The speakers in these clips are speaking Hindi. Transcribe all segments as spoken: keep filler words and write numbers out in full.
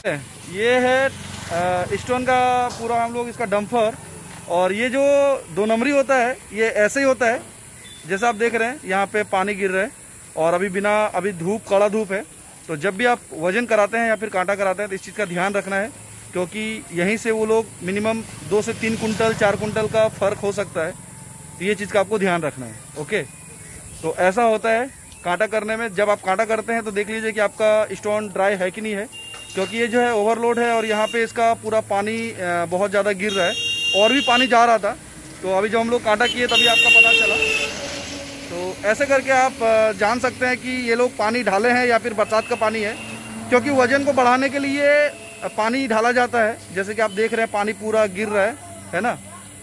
ये है स्टोन का पूरा हम लोग इसका डंपर। और ये जो दो नंबरी होता है ये ऐसे ही होता है जैसा आप देख रहे हैं, यहाँ पे पानी गिर रहा है और अभी बिना अभी धूप कड़ा धूप है। तो जब भी आप वजन कराते हैं या फिर कांटा कराते हैं तो इस चीज़ का ध्यान रखना है, क्योंकि यहीं से वो लोग मिनिमम दो से तीन कुंटल चार कुंटल का फ़र्क हो सकता है। तो ये चीज़ का आपको ध्यान रखना है। ओके, तो ऐसा होता है कांटा करने में। जब आप कांटा करते हैं तो देख लीजिए कि आपका स्टोन ड्राई है कि नहीं है, क्योंकि ये जो है ओवरलोड है और यहाँ पे इसका पूरा पानी बहुत ज़्यादा गिर रहा है और भी पानी जा रहा था। तो अभी जब हम लोग कांटा किए तभी आपका पता चला। तो ऐसे करके आप जान सकते हैं कि ये लोग पानी ढाले हैं या फिर बरसात का पानी है, क्योंकि वजन को बढ़ाने के लिए पानी ढाला जाता है। जैसे कि आप देख रहे हैं पानी पूरा गिर रहा है, है ना।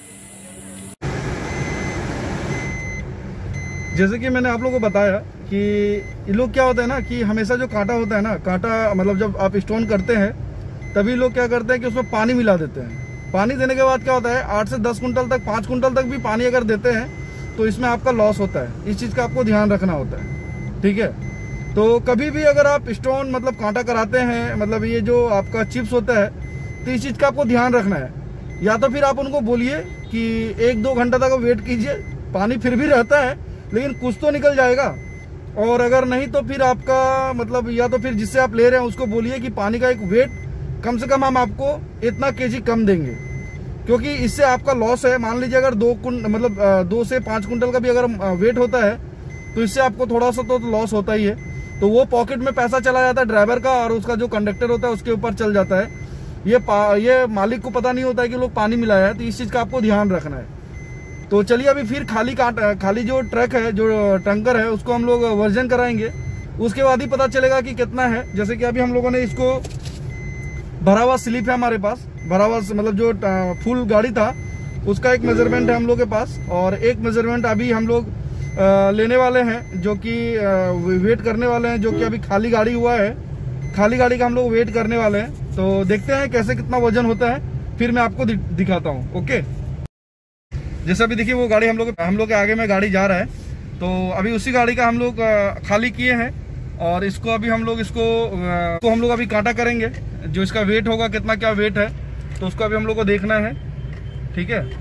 जैसे कि मैंने आप लोगों को बताया कि ये लोग क्या होता है ना कि हमेशा जो कांटा होता है ना, कांटा मतलब जब आप स्टोन करते हैं तभी लोग क्या करते हैं कि उसमें पानी मिला देते हैं। पानी देने के बाद क्या होता है, आठ से दस कुंटल तक, पाँच कुंटल तक भी पानी अगर देते हैं तो इसमें आपका लॉस होता है। इस चीज़ का आपको ध्यान रखना होता है, ठीक है। तो कभी भी अगर आप स्टोन मतलब कांटा कराते हैं, मतलब ये जो आपका चिप्स होता है, तो इस चीज़ का आपको ध्यान रखना है। या तो फिर आप उनको बोलिए कि एक दो घंटा तक वेट कीजिए, पानी फिर भी रहता है लेकिन कुछ तो निकल जाएगा। और अगर नहीं तो फिर आपका मतलब या तो फिर जिससे आप ले रहे हैं उसको बोलिए कि पानी का एक वेट कम से कम हम आपको इतना केजी कम देंगे, क्योंकि इससे आपका लॉस है। मान लीजिए अगर दो कुंट मतलब दो से पाँच कुंटल का भी अगर वेट होता है तो इससे आपको थोड़ा सा तो लॉस होता ही है। तो वो पॉकेट में पैसा चला जाता है ड्राइवर का और उसका जो कंडक्टर होता है उसके ऊपर चल जाता है। ये ये मालिक को पता नहीं होता है कि लोग पानी मिलाया है। तो इस चीज़ का आपको ध्यान रखना है। तो चलिए अभी फिर खाली काट खाली जो ट्रक है, जो टंकर है, उसको हम लोग वर्जन कराएंगे। उसके बाद ही पता चलेगा कि कितना है। जैसे कि अभी हम लोगों ने इसको भरा हुआ स्लिप है हमारे पास, भरा हुआ मतलब जो फुल गाड़ी था उसका एक मेजरमेंट है हम लोग के पास, और एक मेजरमेंट अभी हम लोग लेने वाले हैं जो कि वेट करने वाले हैं, जो कि अभी खाली गाड़ी हुआ है। खाली गाड़ी का हम लोग वेट करने वाले हैं। तो देखते हैं कैसे कितना वजन होता है, फिर मैं आपको दिखाता हूँ। ओके, जैसे अभी देखिए वो गाड़ी हम लोग हम लोग के आगे में गाड़ी जा रहा है। तो अभी उसी गाड़ी का हम लोग खाली किए हैं और इसको अभी हम लोग इसको को हम लोग अभी कांटा करेंगे। जो इसका वेट होगा, कितना क्या वेट है, तो उसको अभी हम लोग को देखना है, ठीक है।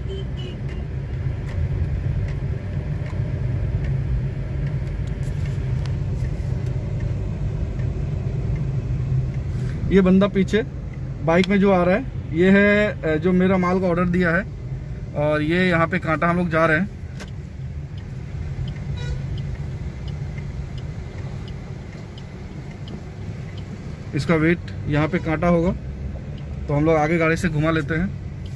ये बंदा पीछे बाइक में जो आ रहा है ये है जो मेरा माल का ऑर्डर दिया है, और ये यहाँ पे कांटा हम लोग जा रहे हैं। इसका वेट यहाँ पे कांटा होगा, तो हम लोग आगे गाड़ी से घुमा लेते हैं।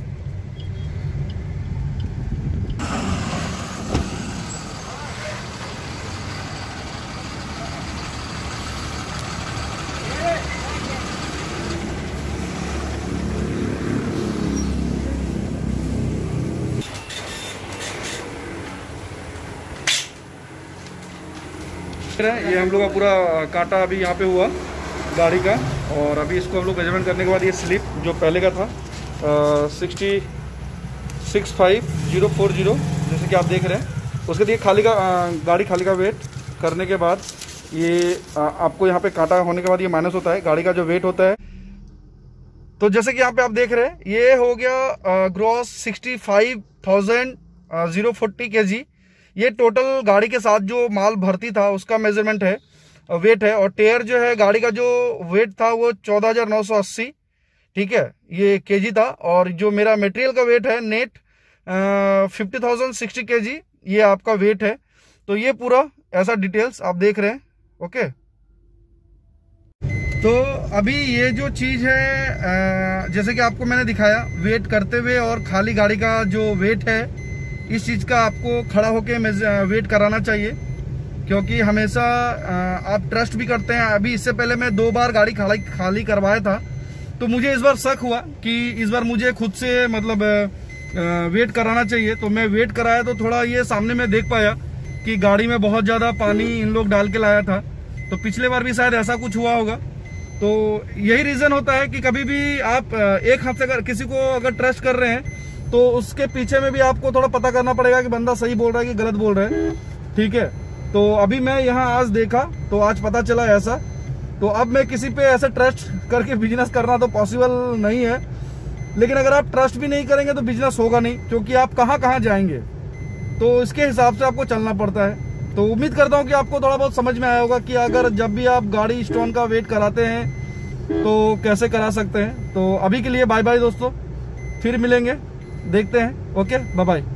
ये हम लोग का पूरा कांटा अभी यहाँ पे हुआ गाड़ी का, और अभी इसको हम लोग मेजरमेंट करने के बाद ये स्लिप जो पहले का था sixty six five zero four zero जैसे कि आप देख रहे हैं, उसके लिए खाली का आ, गाड़ी खाली का वेट करने के बाद ये आ, आपको यहाँ पे कांटा होने के बाद ये माइनस होता है गाड़ी का जो वेट होता है। तो जैसे कि यहाँ पे आप देख रहे हैं ये हो गया gross sixty five thousand zero forty के जी। ये टोटल गाड़ी के साथ जो माल भर्ती था उसका मेजरमेंट है, वेट है। और टेयर जो है गाड़ी का जो वेट था वो चौदह हजार नौ सौ अस्सी, ठीक है, ये केजी था। और जो मेरा मटेरियल का वेट है नेट फिफ्टी थाउजेंड सिक्सटी के जी, ये आपका वेट है। तो ये पूरा ऐसा डिटेल्स आप देख रहे हैं। ओके, तो अभी ये जो चीज़ है जैसे कि आपको मैंने दिखाया वेट करते हुए, और खाली गाड़ी का जो वेट है इस चीज़ का आपको खड़ा होके वेट कराना चाहिए, क्योंकि हमेशा आप ट्रस्ट भी करते हैं। अभी इससे पहले मैं दो बार गाड़ी खाली खाली करवाया था, तो मुझे इस बार शक हुआ कि इस बार मुझे खुद से मतलब वेट कराना चाहिए। तो मैं वेट कराया तो थोड़ा ये सामने में देख पाया कि गाड़ी में बहुत ज़्यादा पानी इन लोग डाल के लाया था। तो पिछले बार भी शायद ऐसा कुछ हुआ होगा। तो यही रीज़न होता है कि कभी भी आप एक हाथ से अगर किसी को अगर ट्रस्ट कर रहे हैं तो उसके पीछे में भी आपको थोड़ा पता करना पड़ेगा कि बंदा सही बोल रहा है कि गलत बोल रहा है, ठीक है। तो अभी मैं यहाँ आज देखा तो आज पता चला ऐसा। तो अब मैं किसी पे ऐसे ट्रस्ट करके बिजनेस करना तो पॉसिबल नहीं है, लेकिन अगर आप ट्रस्ट भी नहीं करेंगे तो बिजनेस होगा नहीं, क्योंकि आप कहाँ कहाँ जाएंगे, तो इसके हिसाब से आपको चलना पड़ता है। तो उम्मीद करता हूँ कि आपको थोड़ा बहुत समझ में आया होगा कि अगर जब भी आप गाड़ी स्टोन का वेट कराते हैं तो कैसे करा सकते हैं। तो अभी के लिए बाय बाय दोस्तों, फिर मिलेंगे, देखते हैं। Okay, bye bye.